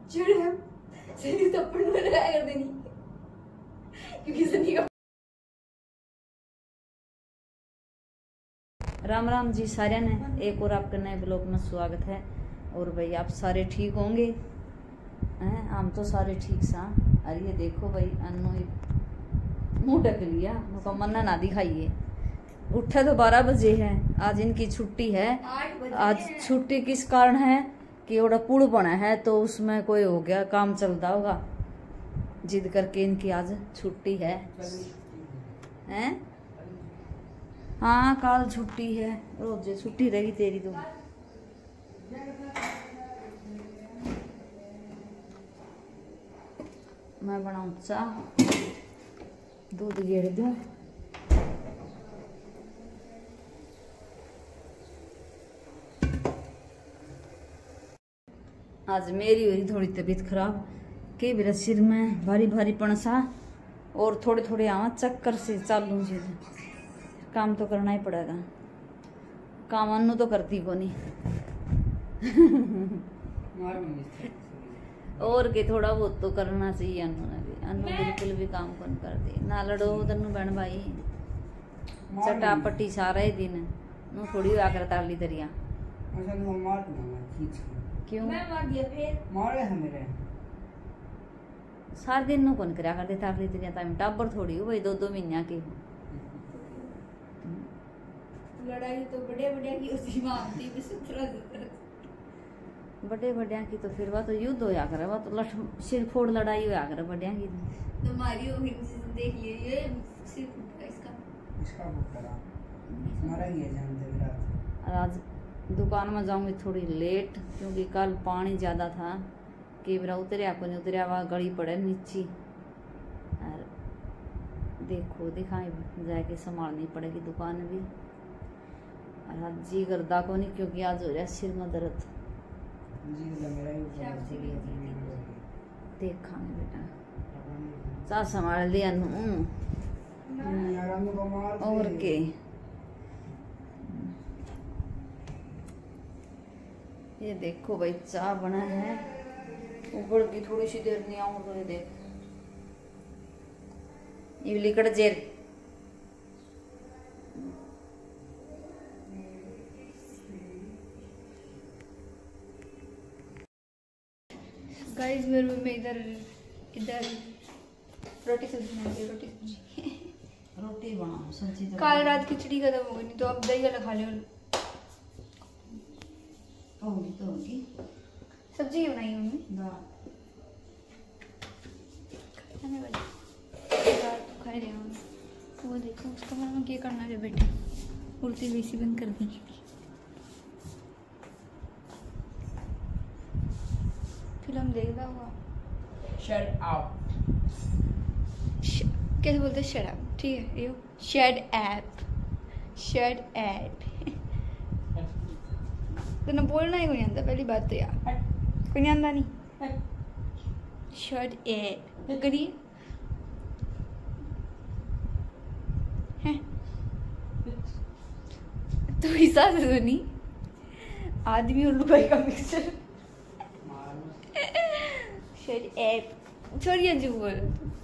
चिड़ हम सनी थप्पड़ में लगाया कर देनी क्योंकि सनी का। राम राम जी सारे ने, एक और आपके नए ब्लॉग में स्वागत है। और भाई आप सारे ठीक होंगे हैं? हम तो सारे ठीक सा। अरे ये देखो भाई, अन्नो मुँह ढक लिया, उनका मन्ना ना दिखाइए। उठे तो 12 बजे है, आज इनकी छुट्टी है। आज छुट्टी किस कारण है कि ओड़ा पुल बना है तो उसमें कोई हो गया, काम चलता होगा, जिद करके इनकी आज छुट्टी है। हैं? हाँ कल छुट्टी है, रोज छुट्टी रहेगी तेरी तो। मैं बनाऊं चाह, दूध गेड़ दूं। आज मेरी हुई थोड़ी तबीयत खराब, के मेरा सिर में भारी भारी पणसा और थोड़े थोड़े आवा चक्कर से चालू से। काम तो करना ही पड़ेगा, काम अन्नू तो करती को नहीं। और के थोड़ा बहुत तो करना चाहिए अन्नू ने भी। अन्नू बिल्कुल भी काम कौन करती, ना लड़ो तन्नू बहन भाई, चटापटी सारा ही दिन नू थोड़ी हुआ कर ताली दरिया। क्यों मार दिया फिर मारे हैं मेरे सारे दिन नू कौन करा करते ताली दरिया? टाइम टाबर थोड़ी हो भाई, 2-2 महीना के हो। लड़ाई तो बड़े बड़े की उसी में आती भी बड़े बड़िया की तो फिर वह तो युद्ध होया करे, वह तो लठ सिर फोड़ लड़ाई होया करे बड़िया की। तो मारी होगी देख लिए ये सिर फूटा इसका फुटकरा मारा ही है जान दे रात। आज दुकान में जाऊंगी थोड़ी लेट, क्योंकि कल पानी ज्यादा था। केवरा उतरिया को नहीं उतरिया, वह गली पड़े नीचे। और देखो दिखाई जाके संभालनी पड़ेगी दुकान भी। और आज जी गर्दा को नहीं, क्योंकि आज हो रहा सिर में दर्द। देखांगे बेटा, चा संभाल लिया और के। ये देखो भाई चाय बना है, ऊपर की थोड़ी सी देर नहीं आऊँ तो ये देख ये लिकड़ जेर। गाइस मेरे रूम में इधर रोटी सब्जी बनाई, रोटी बनाओ सब्जी तो कल रात खिचड़ी खत्म हो गई, तो अब दही वाला खा लियो। होगी तो होगी, सब्जी ही बनाई मम्मी। खाने वाली रात खाई रहे हैं। वो देखो उसका मन क्या करना है बेटे, उल्टी बेसी बंद कर दी। फिल्म देखता हुआ शट अप, कैसे बोलते हैं? शट अप, ठीक है। You shut up, shut up तो ना बोलना ही कोई आता, पहली बात तो यार कोई नहीं आता नहीं। शट ऐप करिए हैं तो हिसाब से सुनी आदमी और लुगाई का मिक्सचर। शट ऐप छोड़िए जो बोल।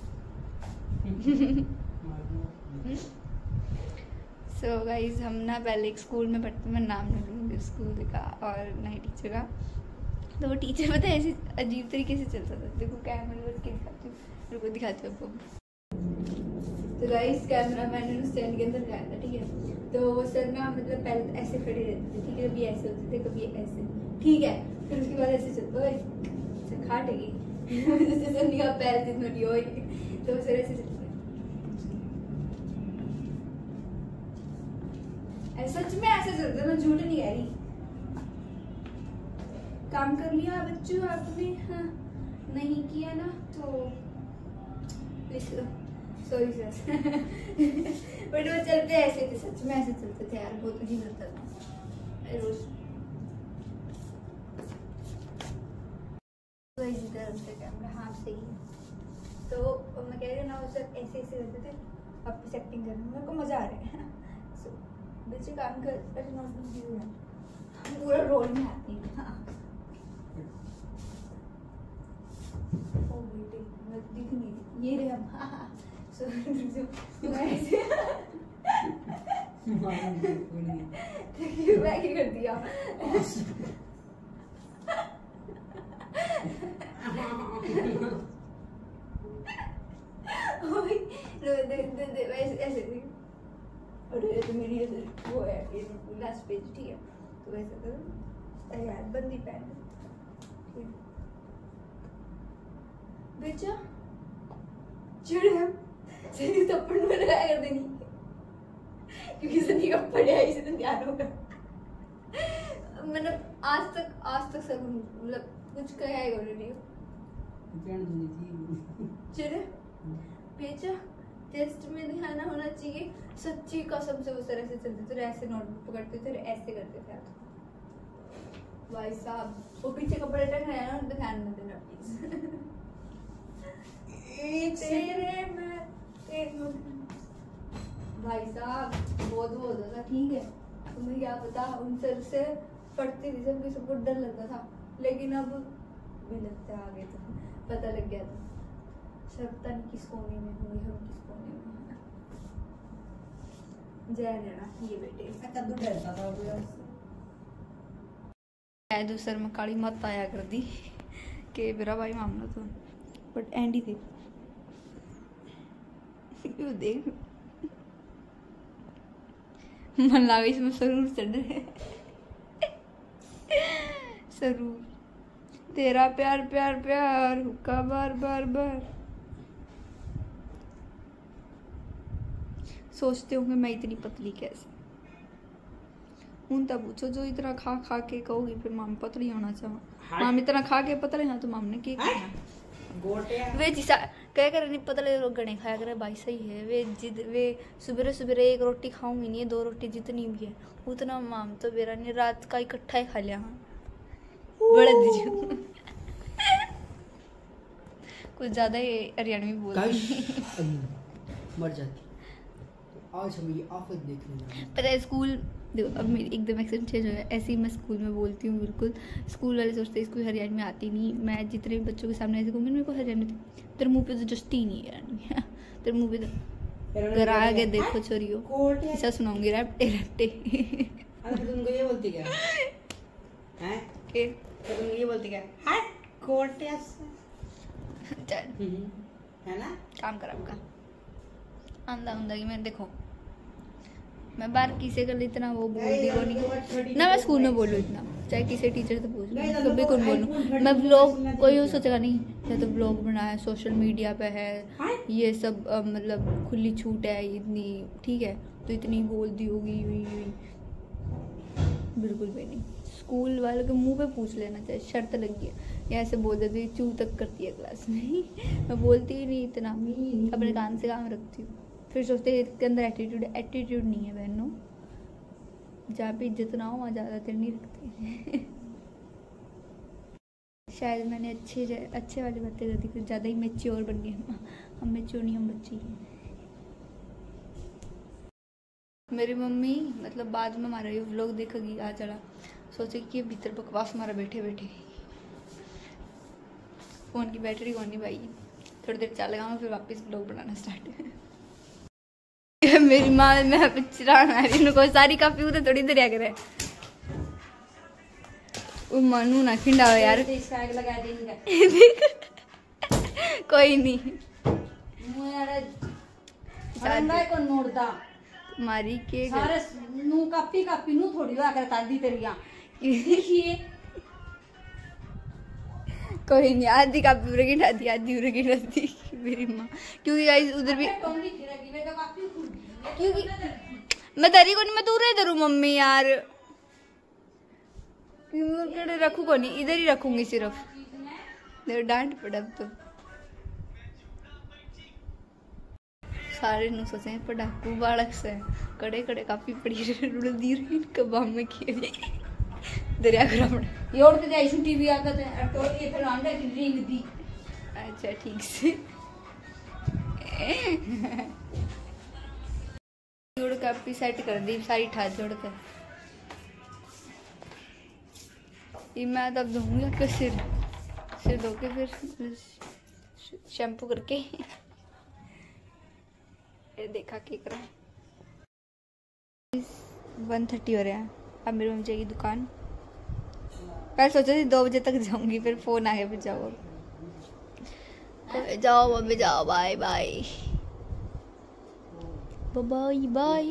सो गाइज हम ना पहले एक स्कूल में पढ़ते, मैं नाम नहीं लूँगी स्कूल का और ना ही टीचर का। तो वो टीचर पता है ऐसे अजीब तरीके से चलता था। देखो कैमरा बस के दिखाती हूँ, रुको दिखाती हूँ आपको। तो गाइज कैमरा मैंने स्टैंड के अंदर लगाया था, ठीक है। तो वो सर ना मतलब पहले ऐसे खड़े रहते थे, ठीक है, कभी ऐसे होते थे कभी ऐसे, ठीक है। फिर उसके बाद ऐसे चलता है खाटेगी जैसे सन्नी का पैर जितना लियो तो सर ऐसे चलता है। सच में ऐसे चलता है, मैं झूठ नहीं कह रही। काम कर लिया बच्चों आपने? हाँ नहीं किया ना तो सॉरी सर। बट वो चलते ऐसे थे, सच में ऐसे चलते थे यार, बहुत अजीब लगता था रोज। कैमरा हाँ सही है। तो मैं कह रही हूँ ना वो सब ऐसे ऐसे करते थे, अब एक्टिंग करने मेरे को मजा आ रहा है। बच्चे काम कर पूरा रोल में आती है। दिख नहीं, ये रहे हम। सो ऐसे मैं क्या कर दिया। ऐसे और ये तो मेरी वो है, ये लास्ट पेज, ठीक है। तो वैसे करो यार, बंदी पहन बेचा चिड़े हम सही थप्पड़ में लगाया कर देनी, क्योंकि सनी का पढ़े आई से तो ध्यान होगा। मतलब आज तक सब मतलब कुछ कहा है ऑलरेडी चिड़े बेचा। टेस्ट में ध्यान होना चाहिए, सच्ची कसम से वो तरह से चलते थे, ऐसे नोटबुक पकड़ते थे, ऐसे करते थे भाई साहब। वो पीछे कपड़े टंग रहे हैं ना, उनपे ध्यान मत देना प्लीज। तेरे मैं भाई साहब बहुत होता था, ठीक है। तुम्हें क्या पता, उन सर से पढ़ती थी, सबको डर लगता था, लेकिन अब भी लगता है आगे तो पता लग गया था सब पता नहीं किस कोने में हुई, हम किस कोने में। जय नैना ये बेटे कद्दू डरता था दूसर में काली मत आया कर दी कि मेरा भाई मामला तो, बट एंडी थे देख मन लगा इसमें सरूर चढ़ रहे। सरूर तेरा प्यार प्यार प्यार हुक्का बार बार बार। सोचते होंगे मैं इतनी पतली कैसे, उन तब पूछो जो इतना खा खा के कहोगी फिर माम पतली होना चाहो। माम इतना खा के पतले ना तो माम ने क्या करना। वे जिसा कह कर नहीं पतले लोग गणे खाया करे भाई, सही है। वे सुबह सुबह एक रोटी खाऊंगी नहीं, 2 रोटी जितनी भी है उतना माम तो मेरा नहीं, रात का इकट्ठा ही खा लिया। हाँ बड़ा दीजिए कुछ ज्यादा ही हरियाणवी बोल मर जाती। आज हम ये आफत देख रहे हैं। पता है स्कूल देखो, अब मेरी एकदम एक्सेंट चेंज हो गया, ऐसे ही मैं स्कूल में बोलती हूँ बिल्कुल। स्कूल वाले सोचते हैं इसको हरियाणवी में आती नहीं। मैं जितने भी बच्चों के सामने ऐसे कहूँगी मेरे को हरियाणवी तेरे मुँह पे तो जस्ती ही नहीं है, तेरे मुँह पे तो घर आ गए देखो छोरियो ऐसा सुनाऊंगी रैप्टे रैप्टे। तुमको ये बोलती क्या है के तुम ये बोलती क्या है कोटे चल है ना काम कर आपका आंदा उंदा की। मैं देखो मैं बाहर किसी का इतना वो बोलती को नहीं ना, मैं स्कूल में बोलूँ इतना, चाहे किसी टीचर से पूछ लो कभी कौन बोलूँ मैं। व्लॉग कोई हो सोचेगा नहीं या तो व्लॉग बना है, सोशल मीडिया पे है, ये सब मतलब खुली छूट है इतनी, ठीक है तो इतनी बोल दी होगी बिल्कुल भी नहीं। स्कूल वालों के मुंह पे पूछ लेना चाहिए, शर्त लगी है या ऐसे बोल देती चू तक करती है क्लास में। मैं बोलती ही नहीं इतना, अपने कान से काम रखती हूँ। फिर सोचते हैं इसके अंदर एटीट्यूड नहीं है बहनों, जहाँ पे इज्जत ना हो वहाँ ज़्यादातर नहीं रखते। शायद मैंने अच्छे वाली बातें कर दी, फिर ज़्यादा ही मैच्योर बन गए। हम मैच्योर नहीं, हम बच्चे ही। मेरी मम्मी मतलब बाद में हमारा ये व्लॉग देखेगी आ चला सोचे कि ये भीतर बकवास हमारा बैठे बैठे फ़ोन की बैटरी कौन नहीं भाई, थोड़ी देर चलेगा फिर वापस व्लॉग बनाना स्टार्ट। मेरी माँ मैं चिराना कोई सारी काफी उधर थोड़ी दरिया करे मनु ना खिंडा हो यार। कोई नहीं को नोड़दा मारी के सारे नू कापी नू थोड़ी ला कर तादी तेरिया देखिए। कोई नहीं आधी कापी उरे की डादी आधी उरे की डादी मेरी माँ, क्योंकि गाइस उधर भी क्योंकि मैं दरी को नहीं, मैं दूर इधर मम्मी यार रखू को नहीं, इधर ही रखूंगी सिर्फ, डांट पड़ा तो सारे नु सोचे पटाकू बालक से कड़े कड़े काफी पड़ी दी रही कबाब में खेली दरिया ग्राउंड योड़ के जाई टीवी आकर तो ये फिर आंडा की रिंग दी। अच्छा ठीक से जोड़ कापी सेट कर दी सारी ठा जोड़ कर। ये मैं तब धोऊंगी आपका सिर धो के फिर शैम्पू करके। देखा क्या करा। 1:30 हो रहा है। अब मेरी मम्मी जाएगी दुकान। कल सोचा थी 2 बजे तक जाऊंगी, फिर फोन आ गया, फिर जाओ मम्मी जाओ, bye bye bye bye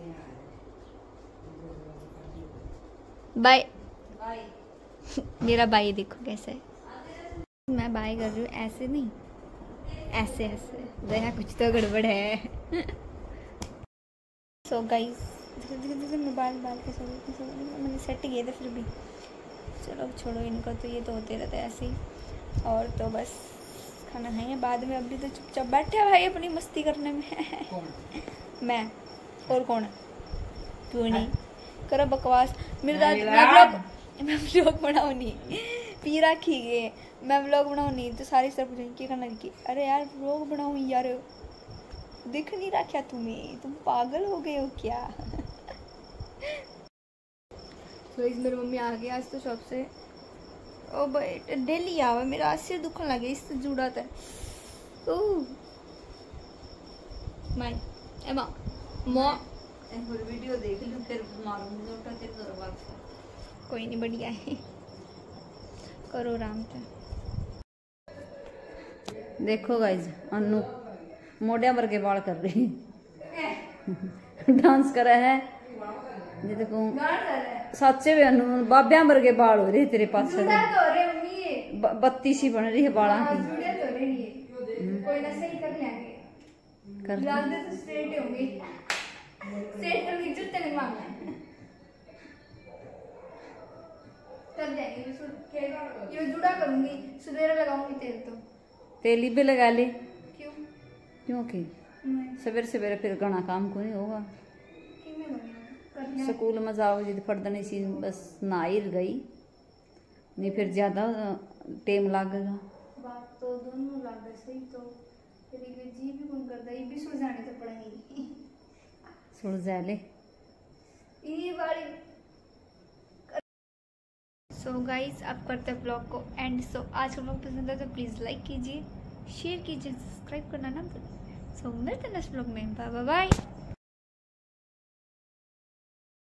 bye. मेरा बाय देखो कैसा है। मैं बाय कर रही हूँ, ऐसे नहीं, ऐसे ऐसे। देखा कुछ तो गड़बड़ है। सो गाइस मैं बाल कैसे मैंने सेट किए थे, फिर भी चलो छोड़ो इनको, तो ये तो होते रहते हैं ऐसे ही। और तो बस खाना खाएंगे बाद में। अभी तो चुपचाप बैठे भाई अपनी मस्ती करने में। मैं और कौन है? क्यों नहीं करो बकवास। मेरे दाद मैं व्लॉग बनाऊँ नहीं, पी रखी गए। मैं व्लॉग बनाऊँ नहीं तो सारी सब पूछेंगे क्या करना की। अरे यार व्लॉग बनाऊँ यार, दिख नहीं रहा क्या तुम्हें? तुम पागल हो गए हो क्या? तो मेरी मम्मी आ गई आज तो शॉप से। ओ भाई डेली आवा, मेरा आज सिर दुखने लगे इससे जुड़ा था। माय एमा मो वीडियो देख लो, फिर मारूंगी उल्टा तेरे दरबार से। कोई नहीं, बढ़िया है, करो आराम से। देखो गाइज अनु मोढ़िया भर के बाल कर रही डांस करा है। ये देखो सच्चे में अनु बाबिया भर के बाल हो रहे तेरे पास। 32 ही बन रही है बाला की। कोई ना सही कर लेंगे, कर दे तो स्ट्रेट होंगी, स्ट्रेट करके जूते नहीं मारना कर जाएंगे। ये जुड़ा करूंगी, सवेरे लगाऊंगी तेल, तो तेल भी लगा ले। क्यों? क्योंकि सवेरे सवेरे फिर घना काम को नहीं होगा। स्कूल में जाओ जी फटदनी सी बस नहा गई, नहीं फिर ज्यादा टाइम लगेगा। बात तो दोनों लगे सही, तो फिर ये जी भी कौन करता, ये भी सुलझाने तो पड़ेगी। सुलझा ले ये वाली। सो गाइस अब करते हैं ब्लॉग को एंड। सो आज हम लोग पसंद है तो प्लीज़ लाइक कीजिए, शेयर कीजिए, सब्सक्राइब करना ना भूलिए। सो मिलते हैं नेक्स्ट ब्लॉग में। बाय बाय।